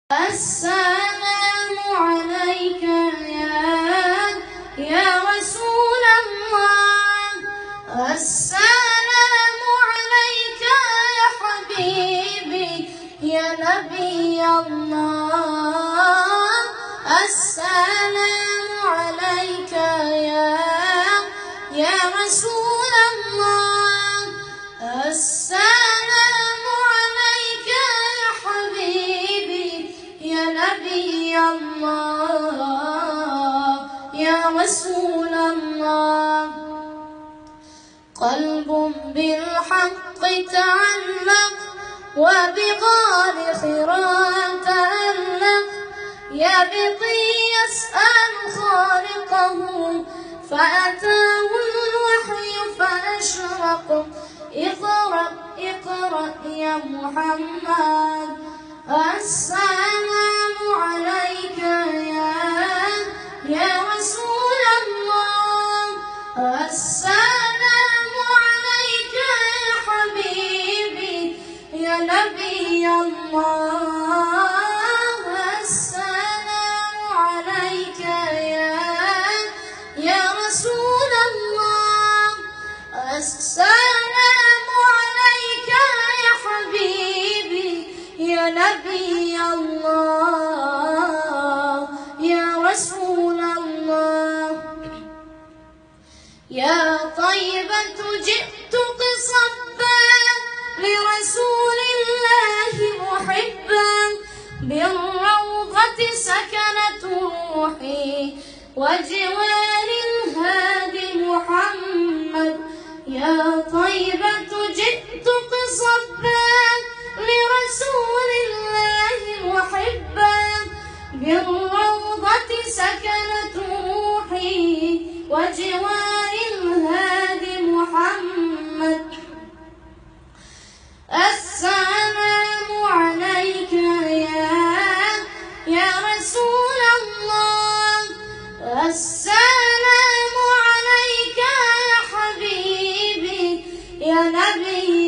السلام عليك يا رسول الله. السلام عليك يا حبيبي يا نبي الله. السلام عليك يا رسول الله. السلام عليك يا حبيبي يا نبي الله يا رسول الله. قلب بالحق تعلق وبغار حراء تألق، يبقي يسأل خالقه فأتاه الوحي فأشرق. اقرأ اقرأ يا محمد. السلام عليك يا رسول الله. السلام عليك يا حبيبي يا نبي الله. السلام عليك يا رسول الله. السلام عليك يا حبيبي يا نبي الله يا رسول الله. يا طيبة جئت قصبا لرسول الله محبا، بالروضة سكنت روحي وجوار الهادي محمد. يا طيبة جئت قصبا لرسول الله محبا، بالروضة سكنت روحي وجوار الهادي محمد. السلام عليك يا رسول الله. السلام عليك يا حبيبي يا نبي